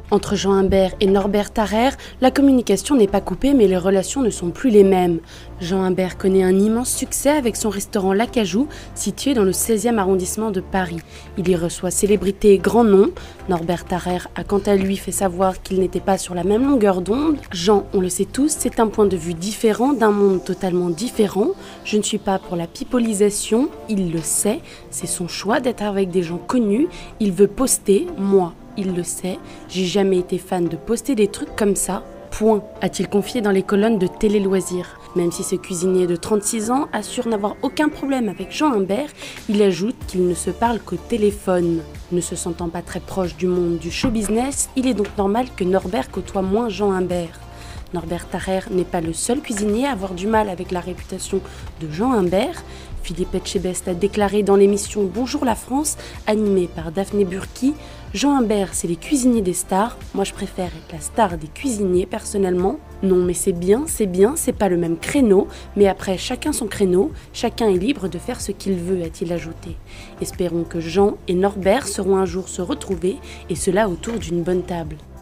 Entre Jean Imbert et Norbert Tarrer, la communication n'est pas coupée mais les relations ne sont plus les mêmes. Jean Imbert connaît un immense succès avec son restaurant L'Acajou, situé dans le 16e arrondissement de Paris. Il y reçoit célébrités et grands noms. Norbert Tarrer a quant à lui fait savoir qu'il n'était pas sur la même longueur d'onde. Jean, on le sait tous, c'est un point de vue différent d'un monde totalement différent. Je ne suis pas pour la pipolisation, il le sait, c'est son choix d'être avec des gens connus. Il veut poster, moi. Il le sait, j'ai jamais été fan de poster des trucs comme ça, point, a-t-il confié dans les colonnes de Télé Loisirs. Même si ce cuisinier de 36 ans assure n'avoir aucun problème avec Jean Imbert, il ajoute qu'il ne se parle qu'au téléphone. Ne se sentant pas très proche du monde du show business, il est donc normal que Norbert côtoie moins Jean Imbert. Norbert Tarrer n'est pas le seul cuisinier à avoir du mal avec la réputation de Jean Imbert. Philippe Etchebest a déclaré dans l'émission Bonjour la France, animée par Daphné Burki, Jean Imbert, c'est les cuisiniers des stars. Moi, je préfère être la star des cuisiniers, personnellement. Non, mais c'est bien, c'est pas le même créneau. Mais après, chacun son créneau, chacun est libre de faire ce qu'il veut, a-t-il ajouté. Espérons que Jean et Norbert sauront un jour se retrouver, et cela autour d'une bonne table.